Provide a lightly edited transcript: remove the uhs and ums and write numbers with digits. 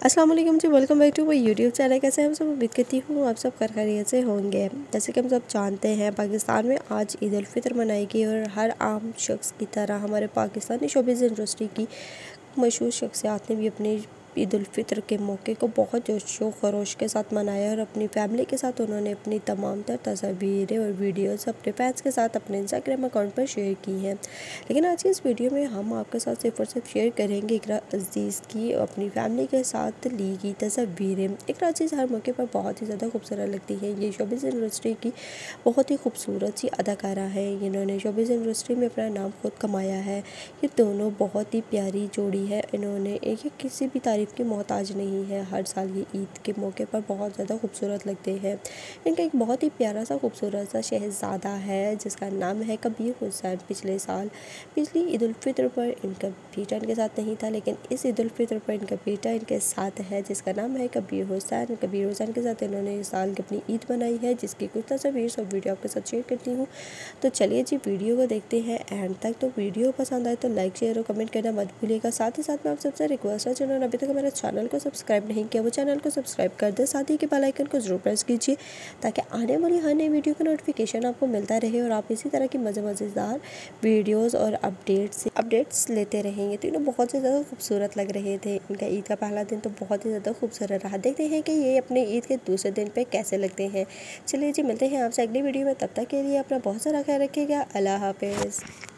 अस्सलाम वालेकुम जी, welcome back to my YouTube channel. कैसे हम सब उम्मीद करती हूँ आप सब खैरियत से होंगे। जैसे कि हम सब जानते हैं पाकिस्तान में आज ईद उल फितर मनाएगी और हर आम शख्स की तरह हमारे पाकिस्तानी शोबिज़ इंडस्ट्री की मशहूर शख्सियात ने भी अपनी ईद उल फितर के मौके को बहुत जोशो खरोश के साथ मनाया और अपनी फैमिली के साथ उन्होंने अपनी तमाम तर तस्वीरें और वीडियोस अपने फैंस के साथ अपने इंस्टाग्राम अकाउंट पर शेयर की हैं। लेकिन आज की इस वीडियो में हम आपके साथ सिर्फ और सिर्फ शेयर करेंगे इकरा अजीज़ की अपनी फैमिली के साथ ली गई तस्वीरें। इकरा अजीज़ हर मौके पर बहुत ही ज़्यादा खूबसूरत लगती है। ये शोबिज़ इंडस्ट्री की बहुत ही खूबसूरत सी अदाकारा है। इन्होंने शोबिज़ इंडस्ट्री में अपना नाम खुद कमाया है। ये दोनों बहुत ही प्यारी जोड़ी है। इन्होंने एक किसी भी तारीफ़ की मोहताज नहीं है। हर साल ये ईद के मौके पर बहुत ज़्यादा खूबसूरत लगते हैं। इनका एक बहुत ही प्यारा सा खूबसूरत सा शहज़ादा है जिसका नाम है कबीर हुसैन। पिछले साल पिछली ईद उल फितर पर इनका बेटा इनके साथ नहीं था, लेकिन इस ईद उल फितर पर इनका बेटा इनके साथ है जिसका नाम है कबीर हुसैन। कबीर हुसैन के साथ इन्होंने इस साल की अपनी ईद बनाई है जिसकी कुछ तस्वीर और वीडियो आपके साथ शेयर करती हूँ। तो चलिए जी वीडियो को देखते हैं एंड तक। तो वीडियो पसंद आए तो लाइक शेयर और कमेंट करना मत भूलिएगा। साथ ही साथ मैं आप सबसे रिक्वेस्ट है जिन्होंने अभी तक हमारे चैनल को सब्सक्राइब नहीं किया वो चैनल को सब्सक्राइब कर दे, साथ ही के बेल आइकन को जरूर प्रेस कीजिए ताकि आने वाली हर नई वीडियो का नोटिफिकेशन आपको मिलता रहे और आप इसी तरह की मज़ेदार वीडियोस और अपडेट्स लेते रहेंगे। तो इन्हें बहुत ही ज़्यादा खूबसूरत लग रहे थे। इनका ईद का पहला दिन तो बहुत ही ज़्यादा खूबसूरत रहा। देखते हैं कि ये अपने ईद के दूसरे दिन पे कैसे लगते हैं। चलिए जी मिलते हैं आपसे अगली वीडियो में, तब तक के लिए अपना बहुत सारा ख्याल रखिएगा। अल्लाह हाफिज़।